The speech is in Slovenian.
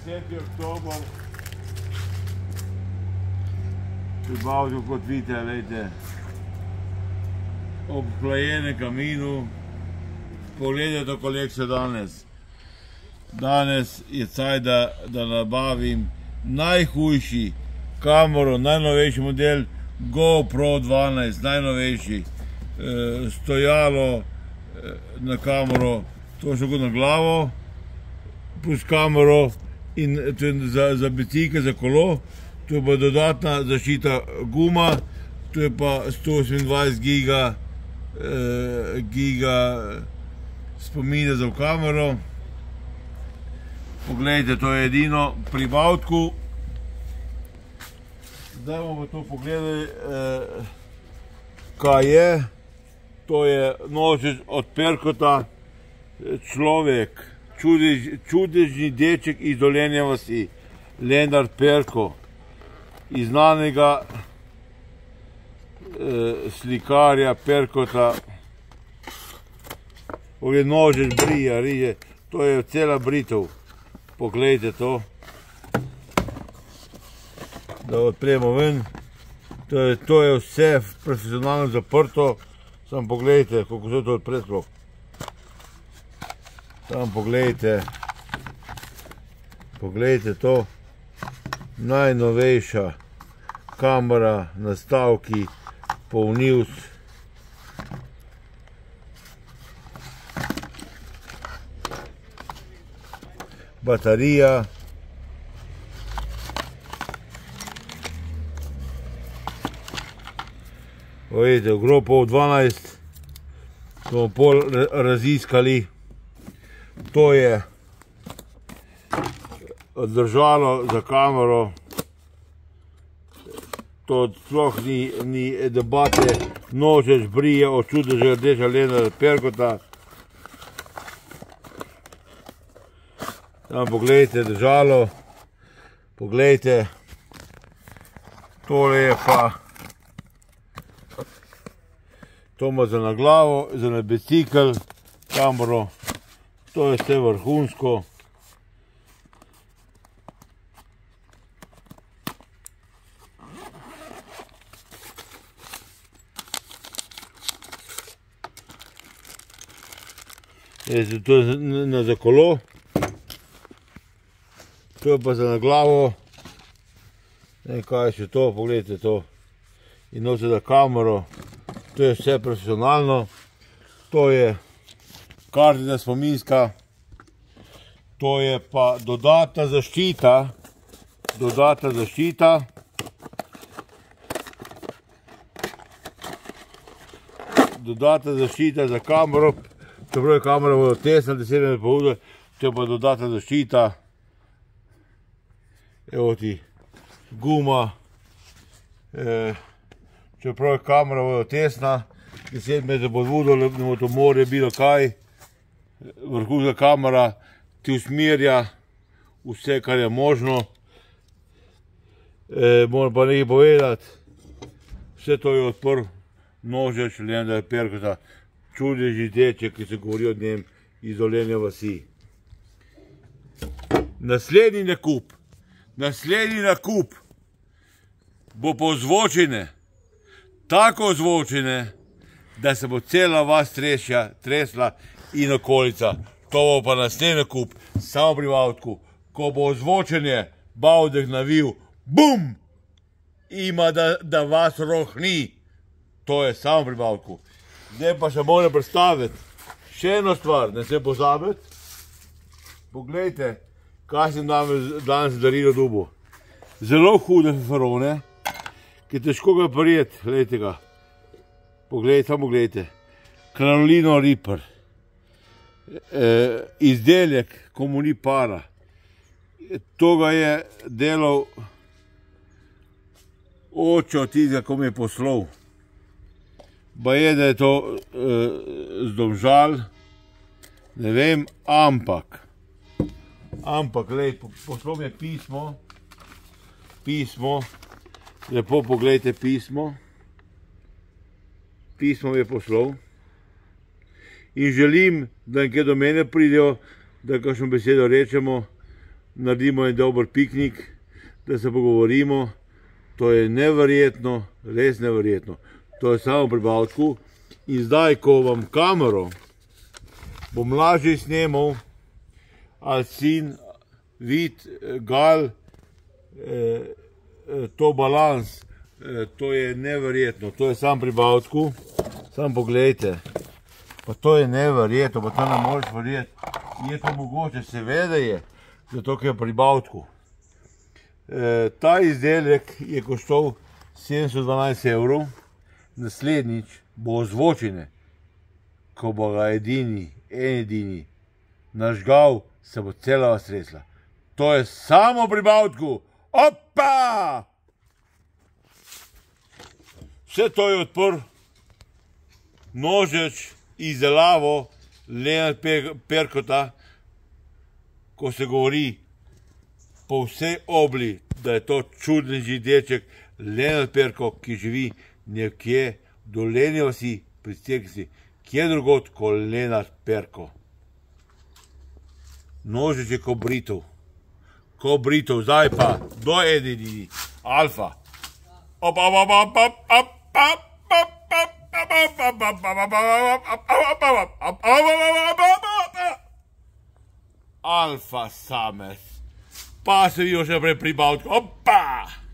10. oktober. Pribavljal, kot vidite, lejte, ob hlajenem kaminu. Pogledajte to kolekcijo danes. Danes je caj, da nabavim najhujši kamero, najnovejši model GoPro 12, najnovejši. Stojalo na kamero, to še kot na glavo, plus kamero in za bicikl, za kolo. Tu je pa dodatna zaščita guma, tu je pa 128 giga spomina za kamero. Poglejte, to je edino pri Bavtku. Zdaj bomo to pogledali, kaj je. To je nožec od Perkota, človek, čudežni deček iz Dolenje vasi, Lenart Perko, iz znanega slikarja Perkota. Ovdje nožec brija, riže, to je cela britev. Poglejte to, da odpremo ven. To je vse profesionalno zaprto. Samo pogledajte, kako se to odpre sploh. Samo pogledajte. Poglejte to. Najnovejša kamera, nastavki, polnilc. Baterija. Vidite, GoPro 12, to bomo pol raziskali. To je držalo za kamero, to sploh ni debate. Nožec brije od čudeža rdeča Lenarta Perkota. Tam pogledajte držalo, pogledajte, tole je pa, to ima za na glavo, za na bicikl, kamero, to je vse vrhunsko. To je za kolo. To je pa za na glavo. Ne, kaj je še to, pogledajte to. In nosi za kamero. To je vse profesionalno. To je kartina spominska. To je pa dodatna zaščita. Dodatna zaščita. Dodatna zaščita za kamero. Čeprav je kamera vodo tesna, 10 mm, to je pa dodatna zaščita. Evo ti guma, čeprav je kamera vodo tesna, 10 metrov pod vodo, ne bo to morje, bilo kaj, vrhunska kamera ti usmerja vse, kar je možno. Moram pa nekaj povedati, vse to je odprl nožec Lenarta Perkota, čudežni deček, ki se govori od njem iz Dolenje vasi. Naslednji nakup bo pa ozvočene, tako ozvočene, da se bo cela vas tresla in okolica. To bo pa naslednji nakup, samo pri Bavtku, ko bo ozvočenje Bavtek navil, bum, ima da vas rohni. To je samo pri Bavtku. Zdaj pa še moram predstaviti še eno stvar, ne se pozabiti. Poglejte, kaj sem danes darilo dobil. Zelo hude feferone, ki je težko ga prijeti, gledajte ga. Poglejte, samo gledajte. Carolina Reaper. Izdelek, ko mu ni para. To ga je delal oče od tistega, ko mi je poslal. Baje, da je to z Domžal, ne vem, ampak, glej, poslal mi je pismo, lepo pogledajte pismo mi je poslal in želim, da nekaj do mene pridejo, da kakšno besedo rečemo, naredimo en dober piknik, da se pogovorimo. To je neverjetno, res neverjetno. To je samo pri Bavčku. In zdaj, ko vam kamero bom lažje snemal, ali sin, vid, gal, to balans, to je neverjetno. To je samo pri Bavčku. Samo pogledajte. Pa to je neverjetno, pa to ne moreš verjeti. Je to mogoče, seveda je, zato ker je pri Bavčku. Ta izdelek je koštal 712 evrov, naslednjič bo ozvočene, ko bo ga edini nažgal, se bo cela vas tresla. To je samo pri Bavčku. Opa! Vse to je odprl nožeč, izdelavo Lenart Perkota, ko se govori po vsej obli, da je to čudneži deček Lenart Perko, ki živi nekje v Dolenji vasi pri Cerknici, kje drugod kot Lenart Perko. Nožeč je ko britev, zdaj pa do edini, Alfa. Alfa samec. Pa se vidijo še pri Bavčku. Opa!